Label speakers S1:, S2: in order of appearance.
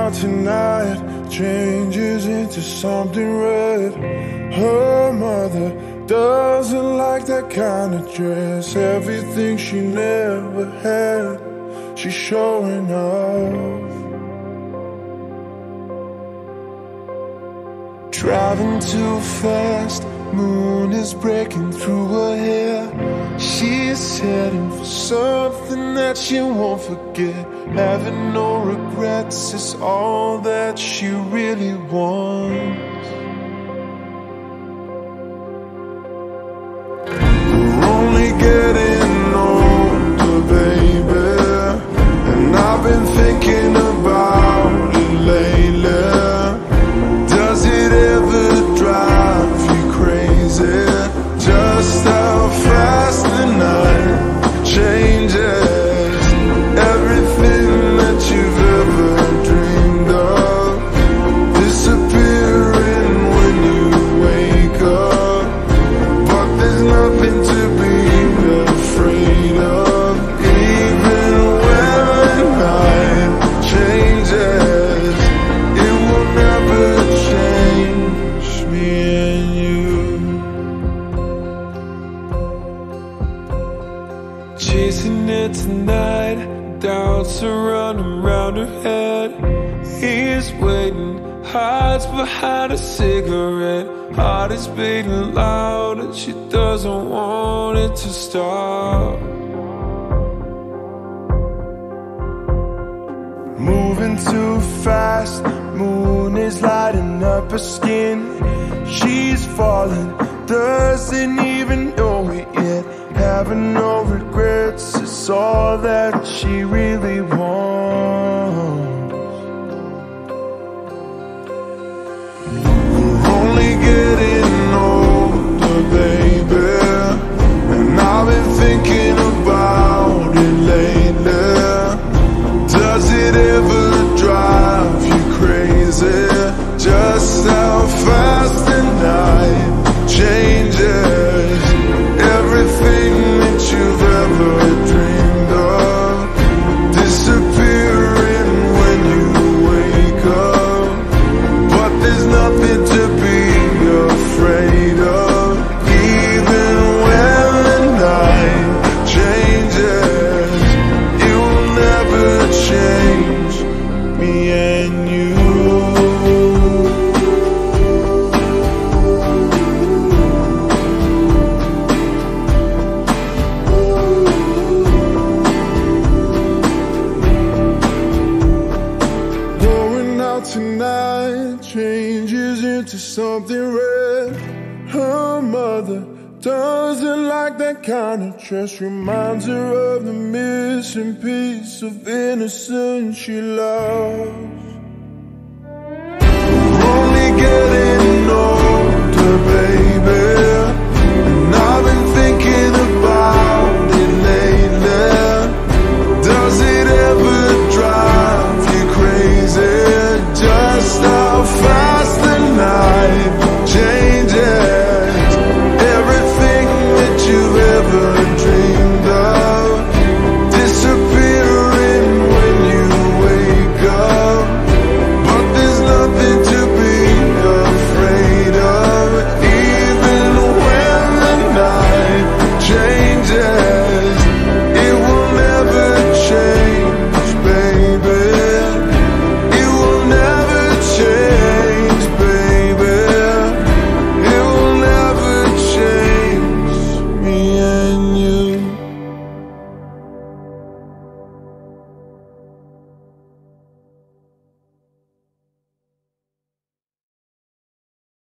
S1: out tonight changes into something red. Her mother doesn't like that kind of dress. Everything she never had, she's showing off. Driving too fast, moon is breaking through her hair. She's heading for something that she won't forget. Having no regrets is all that she really wants. We're only getting older, baby, and I've been thinking about it lately. Does it ever drive you crazy? Just how fast the night changes. Everything that you've ever dreamed of disappearing when you wake up. But there's nothing to be afraid of. Even when the night changes, it will never change me and you. Chasing it tonight, doubts are running round her head. He's waiting, hides behind a cigarette. Heart is beating loud and she doesn't want it to stop. Moving too fast, moon is lighting up her skin. She's falling, doesn't even know it yet. Having no regrets is all that she really wants. We're only getting older, baby, and I've been thinking about it lately. Does it ever drive you crazy? Just how fast the night changes. Everything that you've ever dreamed of disappearing when you wake up. But there's nothing to be afraid of. Even when the night changes, it will never change me and you. Tonight changes into something red. Her mother doesn't like that kind of dress. Reminds her of the missing piece of innocence she loves.